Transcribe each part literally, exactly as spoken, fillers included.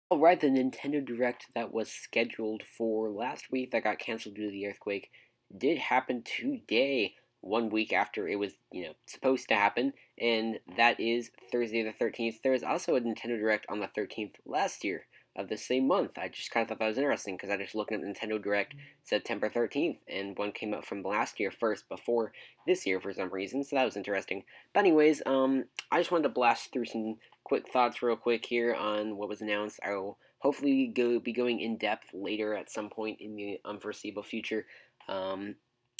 Alright, the Nintendo Direct that was scheduled for last week that got canceled due to the earthquake did happen today, one week after it was, you know, supposed to happen, and that is Thursday the thirteenth. There was also a Nintendo Direct on the thirteenth last year of the same month. I just kind of thought that was interesting because I just looking at Nintendo Direct September thirteenth, and one came out from last year first before this year for some reason, so that was interesting. But anyways, um, I just wanted to blast through some quick thoughts real quick here on what was announced. I will hopefully go be going in depth later at some point in the unforeseeable future, um,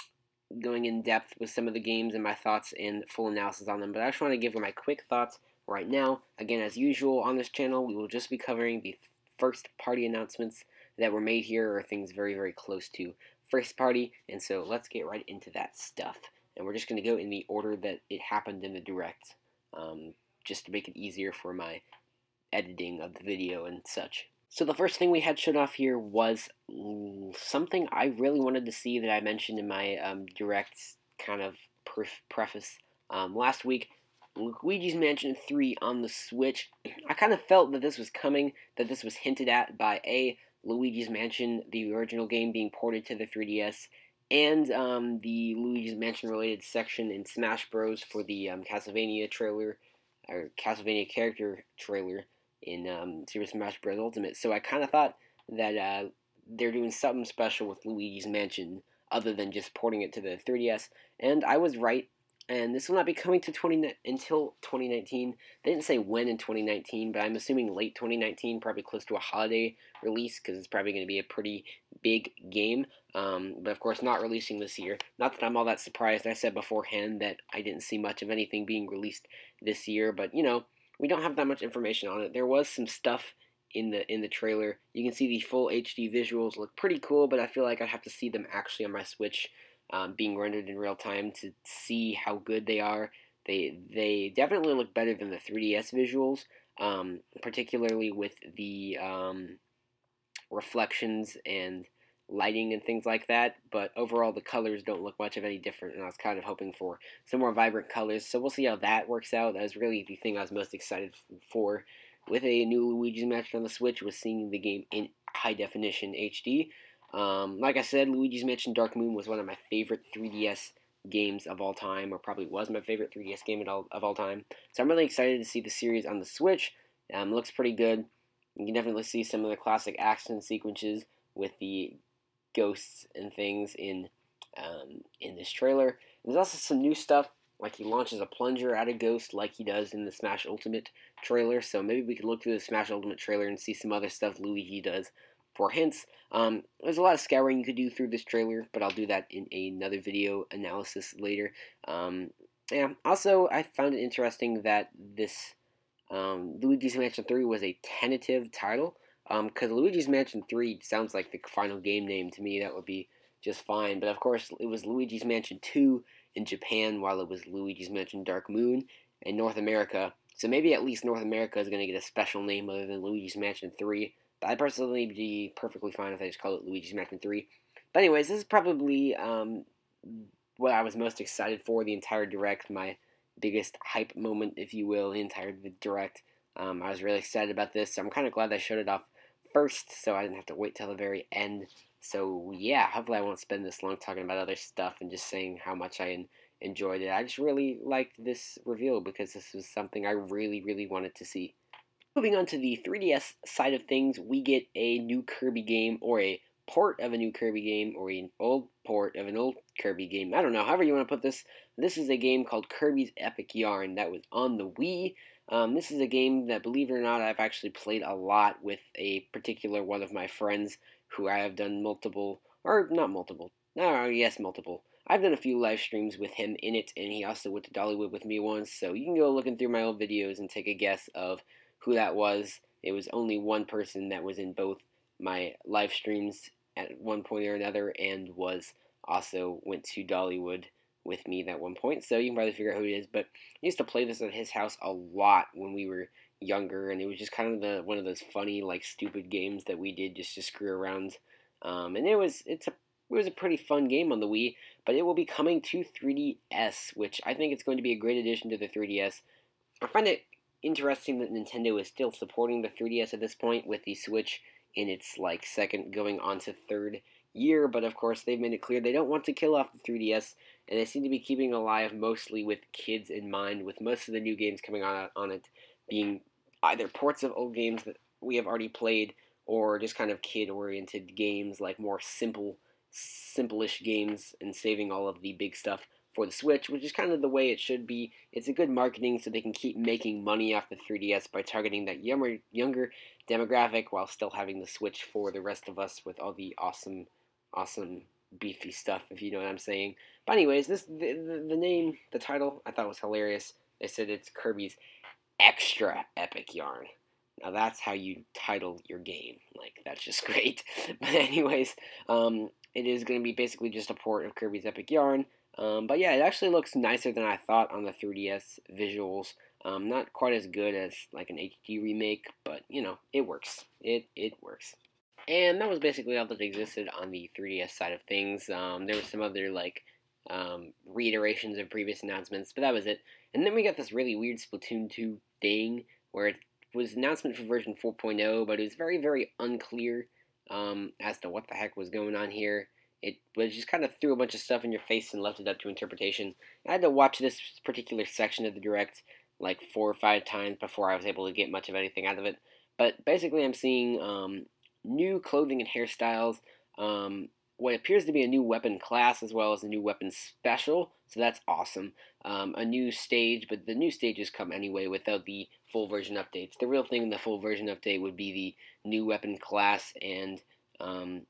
going in depth with some of the games and my thoughts and full analysis on them. But I just want to give you my quick thoughts right now. Again, as usual on this channel, we will just be covering the first party announcements that were made here, or things very very close to first party. And so let's get right into that stuff. And we're just going to go in the order that it happened in the direct. Um, just to make it easier for my editing of the video and such. So the first thing we had showed off here was something I really wanted to see that I mentioned in my um, direct kind of preface um, last week. Luigi's Mansion three on the Switch. I kind of felt that this was coming, that this was hinted at by A, Luigi's Mansion, the original game being ported to the three D S, and um, the Luigi's Mansion related section in Smash Bros. For the um, Castlevania trailer, or Castlevania character trailer in um, Super Smash Bros. Ultimate. So I kind of thought that uh, they're doing something special with Luigi's Mansion other than just porting it to the three D S, and I was right. And this will not be coming to twenty until twenty nineteen. They didn't say when in twenty nineteen, but I'm assuming late twenty nineteen, probably close to a holiday release, because it's probably going to be a pretty big game. Um, but of course, not releasing this year. Not that I'm all that surprised. I said beforehand that I didn't see much of anything being released this year, but you know, we don't have that much information on it. There was some stuff in the in the trailer. You can see the full H D visuals look pretty cool, but I feel like I'd have to see them actually on my Switch. Um, being rendered in real time to see how good they are. They they definitely look better than the three D S visuals, um, particularly with the um, reflections and lighting and things like that. But overall, the colors don't look much of any different, and I was kind of hoping for some more vibrant colors. So we'll see how that works out. That was really the thing I was most excited for with a new Luigi's Mansion on the Switch, was seeing the game in high definition H D. Um, like I said, Luigi's Mansion Dark Moon was one of my favorite three D S games of all time, or probably was my favorite three D S game of all, of all time. So I'm really excited to see the series on the Switch. Um, looks pretty good. You can definitely see some of the classic action sequences with the ghosts and things in um, in this trailer. There's also some new stuff, like he launches a plunger at a ghost like he does in the Smash Ultimate trailer. So maybe we could look through the Smash Ultimate trailer and see some other stuff Luigi does. For hints, um, there's a lot of scouring you could do through this trailer, but I'll do that in another video analysis later. Um, yeah. Also, I found it interesting that this um, Luigi's Mansion three was a tentative title, because um, Luigi's Mansion three sounds like the final game name to me. That would be just fine. But of course, it was Luigi's Mansion two in Japan, while it was Luigi's Mansion Dark Moon in North America. So maybe at least North America is going to get a special name other than Luigi's Mansion three. But I'd personally be perfectly fine if I just call it Luigi's Mansion three. But anyways, this is probably um, what I was most excited for the entire Direct, my biggest hype moment, if you will, the entire Direct. Um, I was really excited about this, so I'm kind of glad they showed it off first, so I didn't have to wait till the very end. So yeah, hopefully I won't spend this long talking about other stuff and just saying how much I enjoyed it. I just really liked this reveal because this was something I really, really wanted to see. Moving on to the three D S side of things, we get a new Kirby game, or a port of a new Kirby game, or an old port of an old Kirby game. I don't know, however you want to put this. This is a game called Kirby's Epic Yarn that was on the Wii. Um, this is a game that, believe it or not, I've actually played a lot with a particular one of my friends who I have done multiple, or not multiple, no, yes, multiple. I've done a few live streams with him in it, and he also went to Dollywood with me once, so you can go looking through my old videos and take a guess of who that was. It was only one person that was in both my live streams at one point or another, and was also went to Dollywood with me at one point, so you can probably figure out who it is. But I used to play this at his house a lot when we were younger, and it was just kind of the one of those funny, like, stupid games that we did just to screw around. Um, and it was it's a it was a pretty fun game on the Wii, but it will be coming to three D S, which I think it's going to be a great addition to the three D S. I find it interesting that Nintendo is still supporting the three D S at this point, with the Switch in its like second going on to third year. But of course, they've made it clear they don't want to kill off the three D S, and they seem to be keeping it alive mostly with kids in mind, with most of the new games coming on on it being either ports of old games that we have already played, or just kind of kid-oriented games, like more simple, simple-ish games, and saving all of the big stuff for the Switch, which is kind of the way it should be. It's a good marketing so they can keep making money off the three D S by targeting that younger, younger demographic while still having the Switch for the rest of us with all the awesome, awesome, beefy stuff, if you know what I'm saying. But anyways, this the, the, the name, the title, I thought was hilarious. They said it's Kirby's Extra Epic Yarn. Now that's how you title your game. Like, that's just great. But anyways, um, it is going to be basically just a port of Kirby's Epic Yarn. Um, but yeah, it actually looks nicer than I thought on the three D S visuals. Um, not quite as good as like an H D remake, but you know, it works. It it works. And that was basically all that existed on the three D S side of things. Um, there was some other like um, reiterations of previous announcements, but that was it. And then we got this really weird Splatoon two thing where it was announcement for version four point oh, but it was very very unclear um, as to what the heck was going on here. It was just kind of threw a bunch of stuff in your face and left it up to interpretation. I had to watch this particular section of the Direct like four or five times before I was able to get much of anything out of it. But basically I'm seeing um, new clothing and hairstyles, um, what appears to be a new weapon class as well as a new weapon special, so that's awesome. Um, a new stage, but the new stages come anyway without the full version updates. The real thing in the full version update would be the new weapon class and um,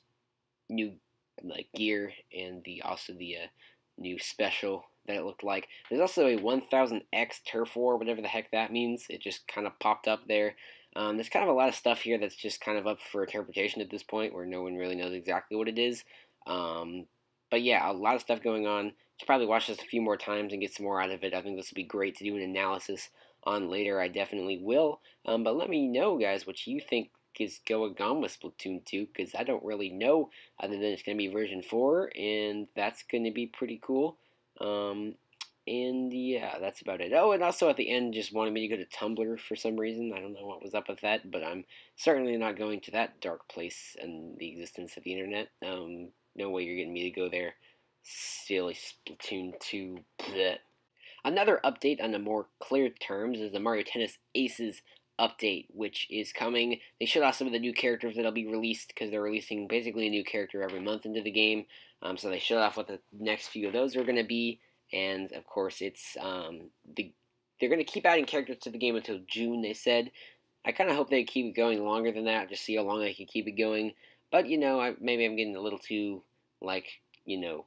new like gear, and the also the uh, new special that it looked like. There's also a one thousand X Turf War, whatever the heck that means. It just kind of popped up there. Um, there's kind of a lot of stuff here that's just kind of up for interpretation at this point, where no one really knows exactly what it is. Um, but yeah, a lot of stuff going on. Should probably watch this a few more times and get some more out of it. I think this would be great to do an analysis on later. I definitely will. Um, but let me know, guys, what you think is going on with Splatoon two, because I don't really know, other than it's going to be version four, and that's going to be pretty cool. Um, and yeah, that's about it. Oh, and also at the end, just wanted me to go to Tumblr for some reason. I don't know what was up with that, but I'm certainly not going to that dark place and the existence of the internet. Um, no way you're getting me to go there. Silly Splatoon two. Blech. Another update on the more clear terms is the Mario Tennis Aces update, which is coming. They showed off some of the new characters that'll be released, because they're releasing basically a new character every month into the game. Um, so they showed off what the next few of those are going to be, and of course it's um, the they're going to keep adding characters to the game until June. They said. I kind of hope they keep it going longer than that, just see how long they can keep it going. But you know, I, maybe I'm getting a little too like you know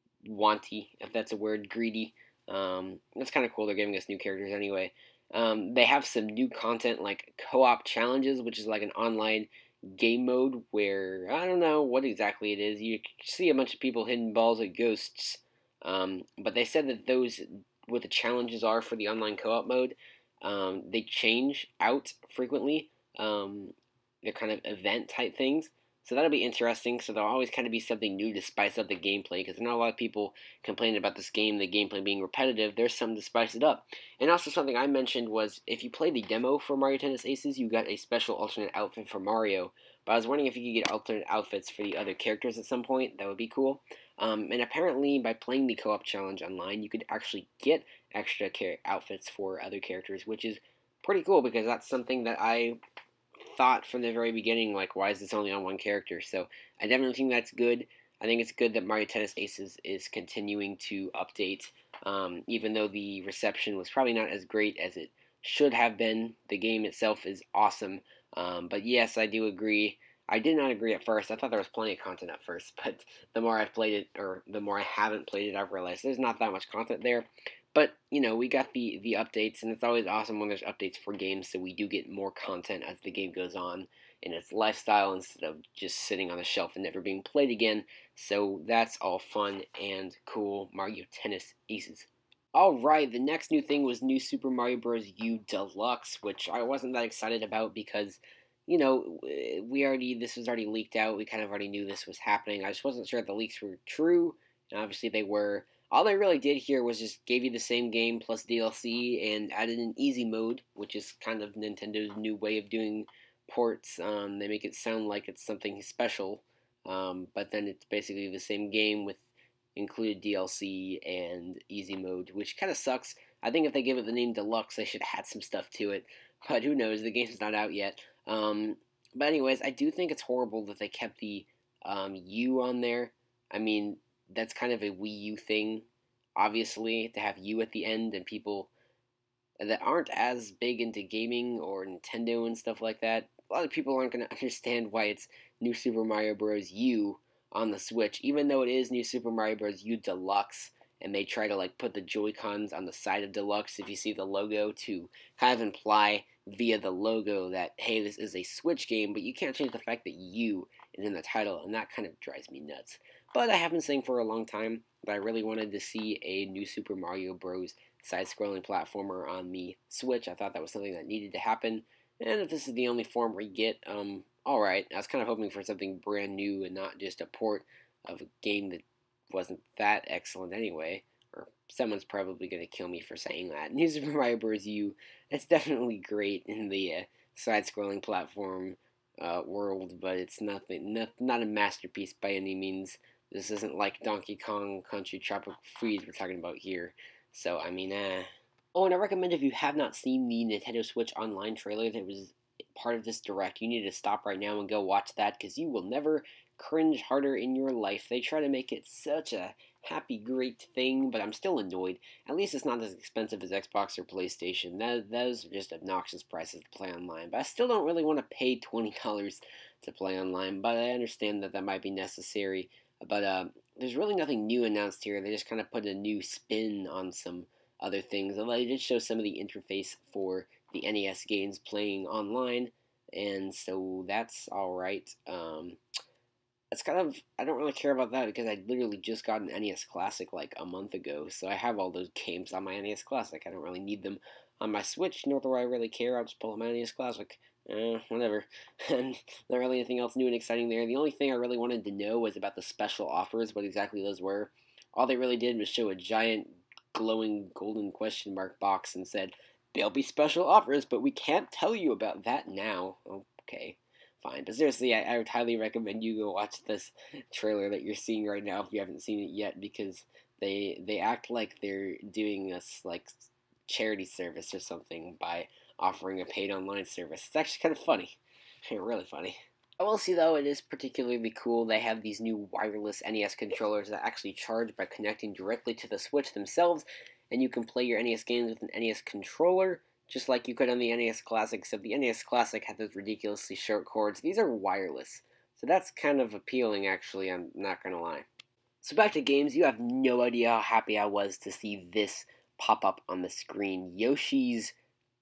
wanty, if that's a word, greedy. Um, it's kind of cool they're giving us new characters anyway. Um, they have some new content like co-op challenges, which is like an online game mode where, I don't know what exactly it is. You see a bunch of people hitting balls at ghosts. Um, but they said that those, what the challenges are for the online co-op mode, um, they change out frequently. Um, they're kind of event type things. So that'll be interesting. So there'll always kind of be something new to spice up the gameplay, because I know a lot of people complaining about this game, the gameplay being repetitive. There's something to spice it up. And also something I mentioned was, if you play the demo for Mario Tennis Aces, you got a special alternate outfit for Mario. But I was wondering if you could get alternate outfits for the other characters at some point. That would be cool. Um, and apparently, by playing the co-op challenge online, you could actually get extra outfits for other characters, which is pretty cool, because that's something that I thought from the very beginning, like, why is this only on one character? So I definitely think that's good. I think it's good that Mario Tennis Aces is continuing to update, um, even though the reception was probably not as great as it should have been. The game itself is awesome, um, but yes, I do agree. I did not agree at first. I thought there was plenty of content at first, but the more I've played it, or the more I haven't played it, I've realized there's not that much content there. But, you know, we got the, the updates, and it's always awesome when there's updates for games, so we do get more content as the game goes on in its lifestyle, instead of just sitting on the shelf and never being played again. So that's all fun and cool. Mario Tennis Aces. Alright, the next new thing was New Super Mario Bros. U Deluxe, which I wasn't that excited about because, you know, we already, this was already leaked out. We kind of already knew this was happening. I just wasn't sure if the leaks were true, and obviously they were. all they really did here was just gave you the same game plus D L C and added an easy mode, which is kind of Nintendo's new way of doing ports. Um, they make it sound like it's something special, um, but then it's basically the same game with included D L C and easy mode, which kind of sucks. I think if they give it the name Deluxe, they should add some stuff to it, but who knows? The game's not out yet. Um, but anyways, I do think it's horrible that they kept the um, U on there. I mean, that's kind of a Wii U thing, obviously, to have U at the end, and people that aren't as big into gaming or Nintendo and stuff like that, a lot of people aren't going to understand why it's New Super Mario Bros. U on the Switch, even though it is New Super Mario Bros. U Deluxe, and they try to like put the Joy-Cons on the side of Deluxe if you see the logo to kind of imply via the logo that, hey, this is a Switch game, but you can't change the fact that U is in the title, and that kind of drives me nuts. But I have been saying for a long time that I really wanted to see a New Super Mario Bros. Side-scrolling platformer on the Switch. I thought that was something that needed to happen, and if this is the only form we get, um, alright. I was kind of hoping for something brand new and not just a port of a game that wasn't that excellent anyway, or someone's probably going to kill me for saying that. New Super Mario Bros. U, it's definitely great in the uh, side-scrolling platform uh, world, but it's nothing, not, not a masterpiece by any means. This isn't like Donkey Kong Country Tropical Freeze we're talking about here. So, I mean, eh. Oh, and I recommend if you have not seen the Nintendo Switch Online trailer that was part of this Direct, you need to stop right now and go watch that, because you will never cringe harder in your life. They try to make it such a happy, great thing, but I'm still annoyed. At least it's not as expensive as Xbox or PlayStation. That, those are just obnoxious prices to play online. But I still don't really want to pay twenty dollars to play online, but I understand that that might be necessary. But uh, there's really nothing new announced here. They just kind of put a new spin on some other things. Although they did show some of the interface for the N E S games playing online, and so that's alright. Um, it's kind of, I don't really care about that because I literally just got an N E S Classic like a month ago, so I have all those games on my N E S Classic. I don't really need them on my Switch, nor do I really care. I'll just pull out my N E S Classic. Eh, whatever. And not really anything else new and exciting there. The only thing I really wanted to know was about the special offers, what exactly those were. All they really did was show a giant glowing golden question mark box and said, there'll be special offers, but we can't tell you about that now. Okay, fine. But seriously, I, I would highly recommend you go watch this trailer that you're seeing right now if you haven't seen it yet, because they they act like they're doing us like charity service or something by offering a paid online service. It's actually kind of funny. Really funny. I will see, though, it is particularly cool. They have these new wireless N E S controllers that actually charge by connecting directly to the Switch themselves, and you can play your N E S games with an N E S controller, just like you could on the N E S Classic, except the N E S Classic had those ridiculously short cords. These are wireless, so that's kind of appealing, actually, I'm not going to lie. So back to games, you have no idea how happy I was to see this pop up on the screen. Yoshi's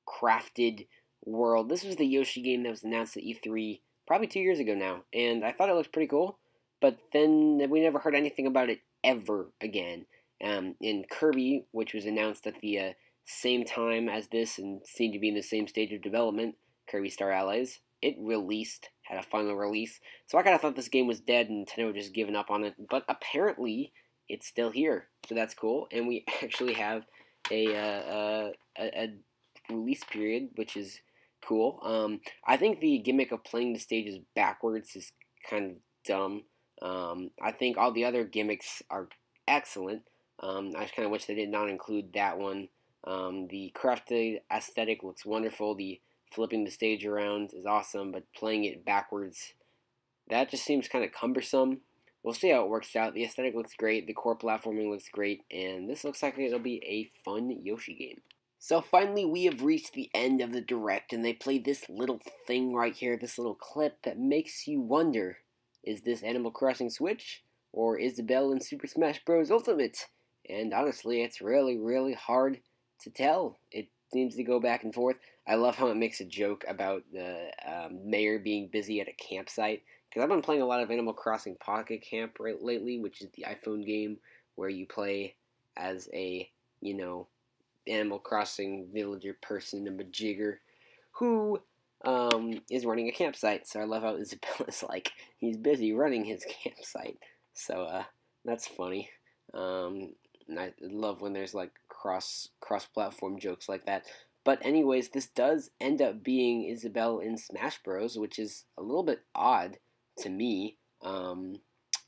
Crafted World. This was the Yoshi game that was announced at E three probably two years ago now, and I thought it looked pretty cool, but then we never heard anything about it ever again. Um, in Kirby, which was announced at the uh, same time as this and seemed to be in the same stage of development, Kirby Star Allies, it released, had a final release, so I kind of thought this game was dead and Nintendo had just given up on it, but apparently it's still here, so that's cool, and we actually have a, uh, a, a release period, which is cool. Um, I think the gimmick of playing the stages backwards is kind of dumb. Um, I think all the other gimmicks are excellent. Um, I just kind of wish they did not include that one. Um, the crafted aesthetic looks wonderful. The flipping the stage around is awesome, but playing it backwards, that just seems kind of cumbersome. We'll see how it works out. The aesthetic looks great. The core platforming looks great. And this looks like it'll be a fun Yoshi game. So finally, we have reached the end of the Direct, and they play this little thing right here, this little clip that makes you wonder, is this Animal Crossing Switch, or Isabelle in Super Smash Bros. Ultimate? And honestly, it's really, really hard to tell. It seems to go back and forth. I love how it makes a joke about the um, mayor being busy at a campsite, because I've been playing a lot of Animal Crossing Pocket Camp right lately, which is the iPhone game where you play as a, you know, Animal Crossing villager person, a majigger, who um, is running a campsite. So I love how Isabella's like, he's busy running his campsite. So uh, that's funny. Um, and I love when there's like cross cross platform jokes like that. But anyways, this does end up being Isabelle in Smash Bros, which is a little bit odd to me. Um,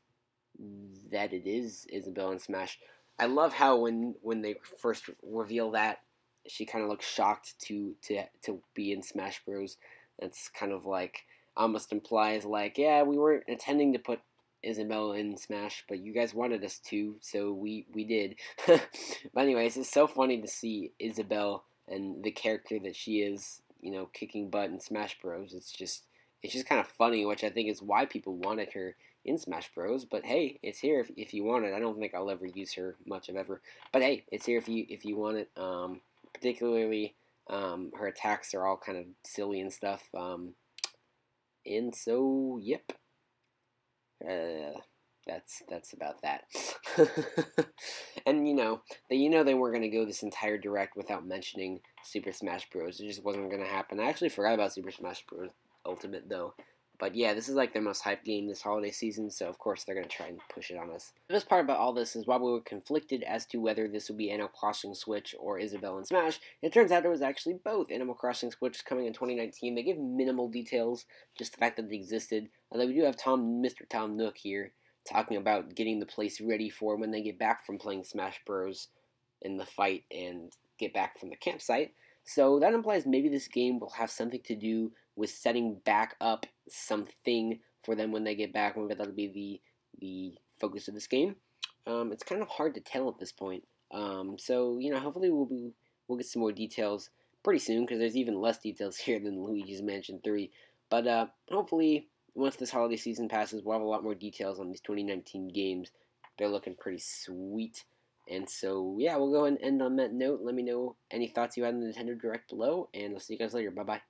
that it is Isabelle in Smash. I love how when when they first reveal that, she kind of looks shocked to to to be in Smash Bros. That's kind of like almost implies like, yeah, we weren't intending to put Isabelle in Smash, but you guys wanted us to, so we we did. But anyways, it's so funny to see Isabelle and the character that she is, you know, kicking butt in Smash Bros. It's just it's just kind of funny, which I think is why people wanted her in Smash Bros. But hey, it's here if, if you want it. I don't think I'll ever use her much of ever, but hey, it's here if you if you want it. Um, particularly, um, her attacks are all kind of silly and stuff. Um, and so, yep. Uh, that's that's about that. And you know, they you know they weren't gonna go this entire direct without mentioning Super Smash Bros. It just wasn't gonna happen. I actually forgot about Super Smash Bros. Ultimate though. But yeah, this is like their most hyped game this holiday season, so of course they're going to try and push it on us. The best part about all this is while we were conflicted as to whether this would be Animal Crossing Switch or Isabelle in Smash, it turns out it was actually both. Animal Crossing Switch coming in twenty nineteen. They give minimal details, just the fact that they existed. Although we do have Tom, Mister Tom Nook here, talking about getting the place ready for when they get back from playing Smash Bros. In the fight and get back from the campsite. So that implies maybe this game will have something to do with setting back up something for them when they get back. Maybe that'll be the the focus of this game. Um, it's kind of hard to tell at this point. Um, so you know, hopefully we'll be we'll get some more details pretty soon because there's even less details here than Luigi's Mansion three. But uh, hopefully once this holiday season passes, we'll have a lot more details on these twenty nineteen games. They're looking pretty sweet. And so, yeah, we'll go ahead and end on that note. Let me know any thoughts you had on the Nintendo Direct below, and I'll see you guys later. Bye-bye.